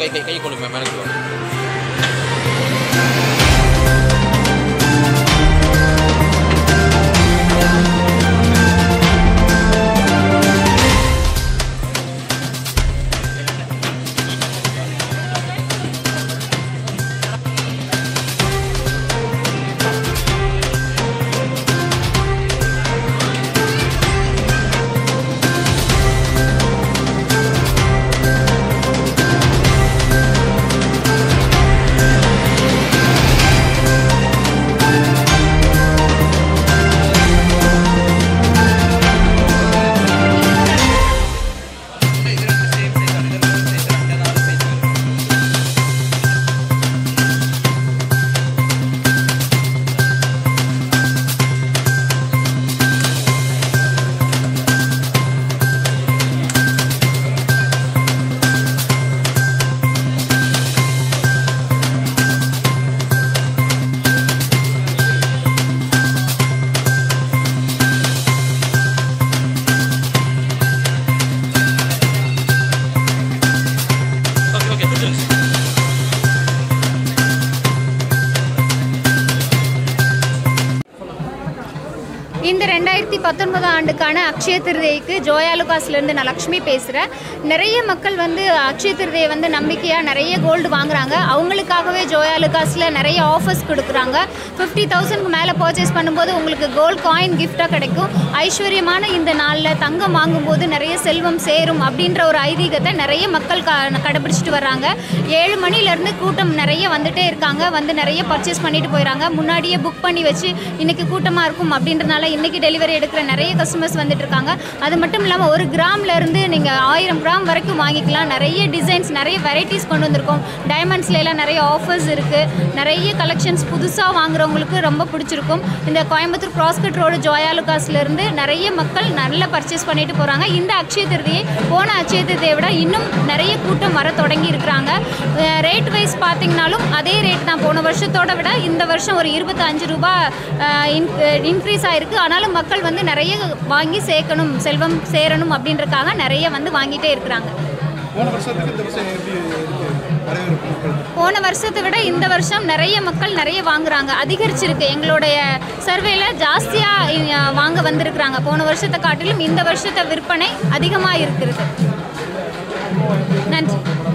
கை கொண்டு மேலே இந்த 2019 ஆண்டுக்கான அக்ஷய திருதியைக்கு ஜோயா லுகாஸ்லேருந்து நான் லக்ஷ்மி பேசுகிறேன். நிறைய மக்கள் வந்து அக்ஷய திருதியை வந்து நம்பிக்கையாக நிறைய கோல்டு வாங்குறாங்க. அவங்களுக்காகவே ஜோயா லுகாஸில் நிறைய ஆஃபர்ஸ் கொடுக்குறாங்க. 50,000க்கு மேலே பர்ச்சேஸ் பண்ணும்போது உங்களுக்கு கோல்டு காயின் கிஃப்டாக கிடைக்கும். ஐஸ்வர்யமான இந்த நாளில் தங்கம் வாங்கும்போது நிறைய செல்வம் சேரும் அப்படின்ற ஒரு ஐதீகத்தை நிறைய மக்கள் கடைபிடிச்சிட்டு வர்றாங்க. 7 மணிலேருந்து கூட்டம் நிறைய வந்துட்டே இருக்காங்க. வந்து நிறைய பர்ச்சேஸ் பண்ணிட்டு போயிடறாங்க. முன்னாடியே புக் பண்ணி வச்சு இன்றைக்கி கூட்டமாக இருக்கும் அப்படின்றனால இன்றைக்கி டெலிவரி எடுக்கிற நிறைய கஸ்டமர்ஸ் வந்துட்டு இருக்காங்க. அது மட்டும் இல்லாமல் 1 கிராம்லேருந்து நீங்கள் 1000 கிராம் வரைக்கும் வாங்கிக்கலாம். நிறைய டிசைன்ஸ் நிறைய வெரைட்டிஸ் கொண்டு வந்திருக்கோம். டைமண்ட்ஸ்லாம் நிறைய ஆஃபர்ஸ் இருக்குது. நிறைய கலெக்ஷன்ஸ் புதுசாக வாங்குறவங்களுக்கு ரொம்ப பிடிச்சிருக்கும். இந்த கோயம்புத்தூர் கிராஸ்கட் ரோடு ஜோயா லுகாஸ்லேருந்து நிறைய மக்கள் நல்லா பர்ச்சேஸ் பண்ணிட்டு போகிறாங்க. இந்த அக்ஷய திருதியை போன அக்ஷய திருதியை விட இன்னும் நிறைய கூட்டம் வர தொடங்கி இருக்கிறாங்க. ரேட் வைஸ் பார்த்திங்கனாலும் அதே ரேட் தான். போன வருஷத்தோட விட இந்த வருஷம் ஒரு 25 ரூபா இன்க்ரீஸ் ஆகிருக்கு. ஆனாலும் மக்கள் வந்து நிறைய வாங்கி சேர்க்கணும், செல்வம் சேரணும் அப்படின்றதுக்காக நிறைய வந்து வாங்கிட்டே இருக்கிறாங்க. போன வருஷத்தை விட இந்த வருஷம் நிறைய மக்கள் நிறைய வாங்குறாங்க, அதிகரிச்சிருக்கு. எங்களுடைய சர்வேல ஜாஸ்தியாக வாங்க வந்திருக்கிறாங்க. போன வருஷத்தை காட்டிலும் இந்த வருஷத்தை விற்பனை அதிகமாக இருக்கிறது. நன்றி.